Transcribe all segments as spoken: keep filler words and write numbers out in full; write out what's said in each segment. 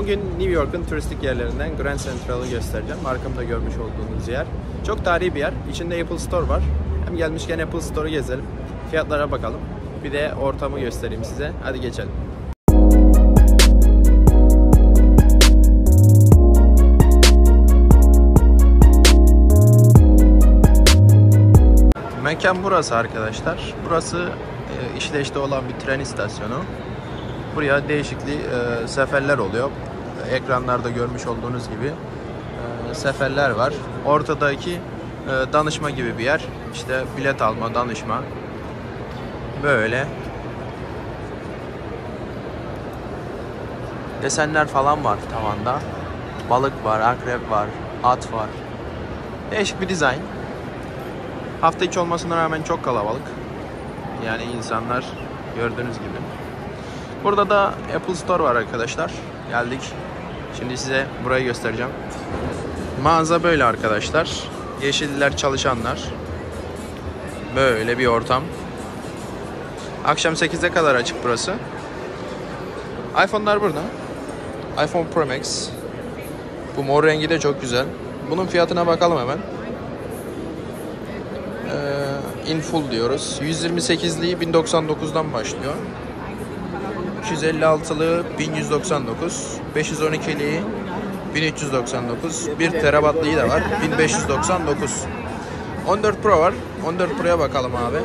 Bugün New York'un turistik yerlerinden Grand Central'ı göstereceğim. Arkamda görmüş olduğunuz yer. Çok tarihi bir yer. İçinde Apple Store var. Hem gelmişken Apple Store'u gezelim. Fiyatlara bakalım. Bir de ortamı göstereyim size. Hadi geçelim. Mekan burası arkadaşlar. Burası e, işleyişte olan bir tren istasyonu. Buraya değişikli e, seferler oluyor. Ekranlarda görmüş olduğunuz gibi e, seferler var. Ortadaki e, danışma gibi bir yer. İşte bilet alma, danışma. Böyle. Desenler falan var tavanda. Balık var, akrep var, at var. Değişik bir dizayn. Hafta içi olmasına rağmen çok kalabalık. Yani insanlar gördüğünüz gibi. Burada da Apple Store var arkadaşlar. Geldik. Şimdi size burayı göstereceğim. Mağaza böyle arkadaşlar. Yeşilliler, çalışanlar. Böyle bir ortam. Akşam sekize kadar açık burası. iPhone'lar burada. iPhone Pro Max. Bu mor rengi de çok güzel. Bunun fiyatına bakalım hemen. Ee, in full diyoruz. yüz yirmi sekizliği bin doksan dokuzdan başlıyor. iki yüz elli altılığı bin yüz doksan dokuz, beş yüz on ikiliği bin üç yüz doksan dokuz, bir terabaytlığı da var bin beş yüz doksan dokuz. on dört Pro var. on dört Pro'ya bakalım abi.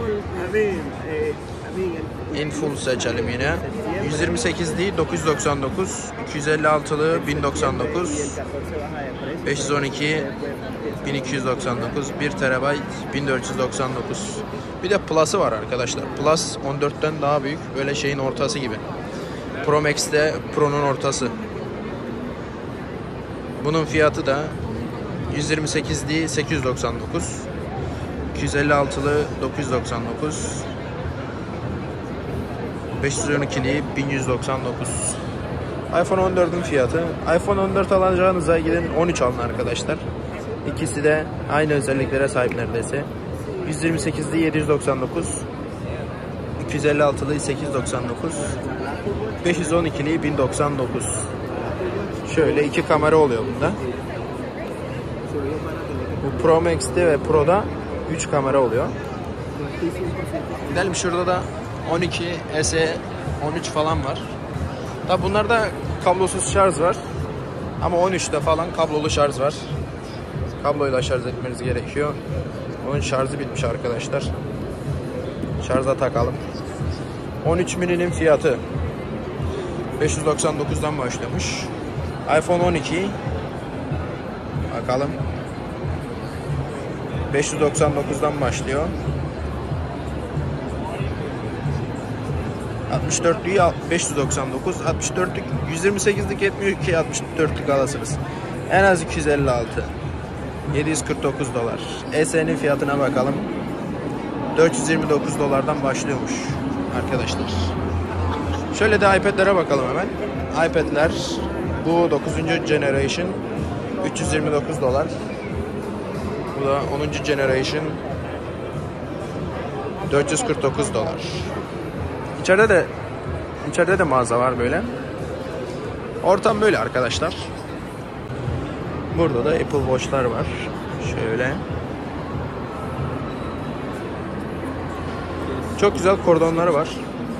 In full seçelim yine. yüz yirmi sekizliği dokuz yüz doksan dokuz, iki yüz elli altılığı bin doksan dokuz, beş yüz on iki bin iki yüz doksan dokuz, bir terabayt bin dört yüz doksan dokuz. Bir de Plus'ı var arkadaşlar. Plus on dörtten daha büyük. Böyle şeyin ortası gibi. Pro Max'te Pro'nun ortası. Bunun fiyatı da yüz yirmi sekizliği sekiz yüz doksan dokuz, iki yüz elli altılı dokuz yüz doksan dokuz, beş yüz on ikiliği bin yüz doksan dokuz. iPhone on dördün fiyatı. iPhone on dört alacağınıza gidin on üç alın arkadaşlar. İkisi de aynı özelliklere sahip neredeyse. yüz yirmi sekizliği yedi yüz doksan dokuz, iki yüz elli altılığı sekiz yüz doksan dokuz, beş yüz on ikiliği bin doksan dokuz. Şöyle iki kamera oluyor bunda. Bu Pro Max'te ve Pro'da üç kamera oluyor. Gidelim, şurada da on iki S E on üç falan var. Tabi bunlarda kablosuz şarj var. Ama on üçte falan kablolu şarj var. Kabloyla şarj etmeniz gerekiyor. Onun şarjı bitmiş arkadaşlar. Şarja takalım. on üç mini'nin fiyatı beş yüz doksan dokuzdan başlamış. iPhone on iki bakalım, beş yüz doksan dokuzdan başlıyor. altmış dörtlüğü beş yüz doksan dokuz, altmış dörtlük yüz yirmi sekizlik yetmiyor ki altmış dörtlük alasınız. En az iki yüz elli altı, yedi yüz kırk dokuz dolar. S E'nin fiyatına bakalım. dört yüz yirmi dokuz dolardan başlıyormuş arkadaşlar. Şöyle de iPad'lere bakalım hemen. iPad'ler bu dokuzuncu generation üç yüz yirmi dokuz dolar. Bu da onuncu generation dört yüz kırk dokuz dolar. İçeride de içeride de mağaza var böyle. Ortam böyle arkadaşlar. Burada da Apple Watch'lar var. Şöyle. Çok güzel kordonları var.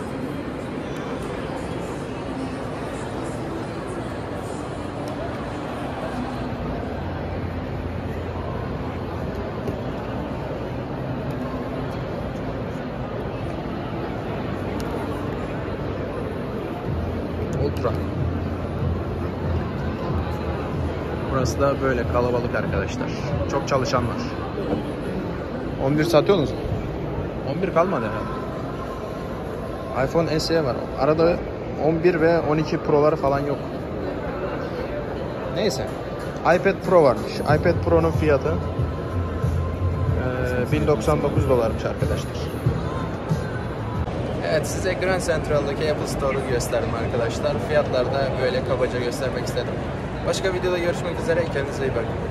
Ultra. Burası da böyle kalabalık arkadaşlar. Çok çalışan var. on bir satıyor musun? on bir kalmadı herhalde. iPhone S E var. Arada on bir ve on iki Pro'lar falan yok. Neyse. iPad Pro varmış. iPad Pro'nun fiyatı e, bin doksan dokuz dolarmış arkadaşlar. Evet, size Grand Central'daki Apple Store'u gösterdim arkadaşlar. Fiyatları da böyle kabaca göstermek istedim. Başka videoda görüşmek üzere. Kendinize iyi bakın.